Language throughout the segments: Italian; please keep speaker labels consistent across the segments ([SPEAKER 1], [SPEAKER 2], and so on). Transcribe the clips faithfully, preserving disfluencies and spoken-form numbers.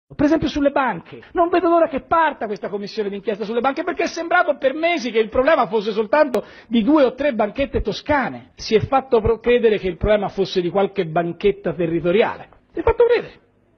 [SPEAKER 1] Per esempio sulle banche, non vedo l'ora che parta questa commissione d'inchiesta sulle banche, perché è sembrato per mesi che il problema fosse soltanto di due o tre banchette toscane. Si è fatto credere che il problema fosse di qualche banchetta territoriale. Si è fatto credere.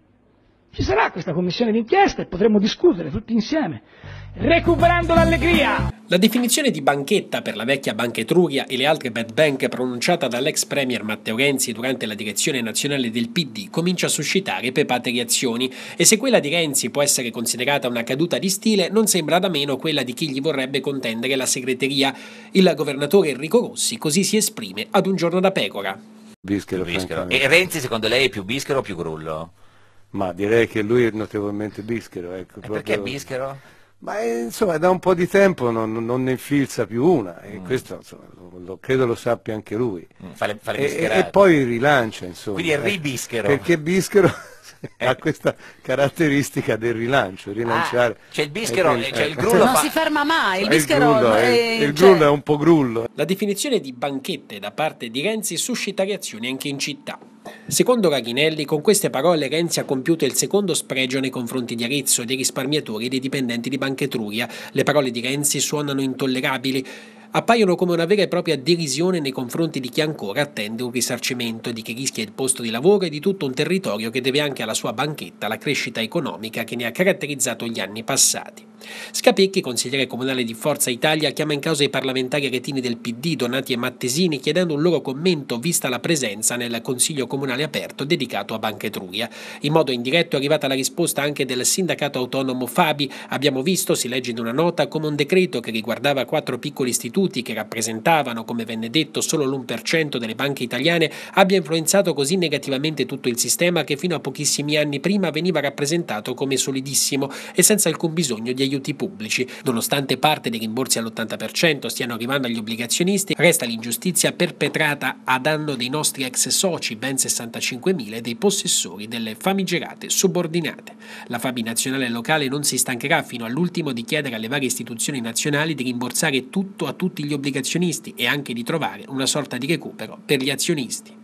[SPEAKER 1] Ci sarà questa commissione d'inchiesta e potremo discutere tutti insieme, recuperando l'allegria.
[SPEAKER 2] La definizione di banchetta per la vecchia Banca Etruria e le altre bad bank pronunciata dall'ex premier Matteo Renzi durante la direzione nazionale del P D comincia a suscitare pepate reazioni, e se quella di Renzi può essere considerata una caduta di stile, non sembra da meno quella di chi gli vorrebbe contendere la segreteria. Il governatore Enrico Rossi così si esprime ad Un Giorno da Pecora.
[SPEAKER 3] Bischero,
[SPEAKER 4] bischero. E Renzi secondo lei è più bischero o più grullo?
[SPEAKER 3] Ma direi che lui è notevolmente bischero. Ecco,
[SPEAKER 4] e perché bischero?
[SPEAKER 3] Ma eh, insomma da un po' di tempo non, non ne infilza più una, e mm. questo insomma, lo, lo, credo lo sappia anche lui.
[SPEAKER 4] Mm, fa le, fa le
[SPEAKER 3] e, e poi rilancia, insomma.
[SPEAKER 4] Quindi è ribischero.
[SPEAKER 3] Eh, perché bischero ha questa caratteristica del rilancio, rilanciare.
[SPEAKER 4] Ah, c'è il bischero, eh, cioè il grullo
[SPEAKER 5] non
[SPEAKER 4] fa...
[SPEAKER 5] si ferma mai, il bischero
[SPEAKER 3] il grullo,
[SPEAKER 5] è,
[SPEAKER 3] è, il
[SPEAKER 5] cioè...
[SPEAKER 3] grullo è un po' grullo.
[SPEAKER 2] La definizione di banchette da parte di Renzi suscita reazioni anche in città. Secondo Raghinelli, con queste parole Renzi ha compiuto il secondo spregio nei confronti di Arezzo, dei risparmiatori e dei dipendenti di Banca Etruria. Le parole di Renzi suonano intollerabili, appaiono come una vera e propria derisione nei confronti di chi ancora attende un risarcimento, di chi rischia il posto di lavoro e di tutto un territorio che deve anche alla sua banchetta la crescita economica che ne ha caratterizzato gli anni passati. Scapecchi, consigliere comunale di Forza Italia, chiama in causa i parlamentari aretini del P D, Donati e Mattesini, chiedendo un loro commento vista la presenza nel Consiglio Comunale aperto dedicato a Banca Etruria. In modo indiretto è arrivata la risposta anche del sindacato autonomo Fabi. Abbiamo visto, si legge in una nota, come un decreto che riguardava quattro piccoli istituti che rappresentavano, come venne detto, solo l'uno per cento delle banche italiane, abbia influenzato così negativamente tutto il sistema che fino a pochissimi anni prima veniva rappresentato come solidissimo e senza alcun bisogno di aiuti pubblici. Nonostante parte dei rimborsi all'ottanta per cento stiano arrivando agli obbligazionisti, resta l'ingiustizia perpetrata a danno dei nostri ex soci, ben sessantacinquemila, e dei possessori delle famigerate subordinate. La Fabi nazionale e locale non si stancherà fino all'ultimo di chiedere alle varie istituzioni nazionali di rimborsare tutto a tutti gli obbligazionisti e anche di trovare una sorta di recupero per gli azionisti.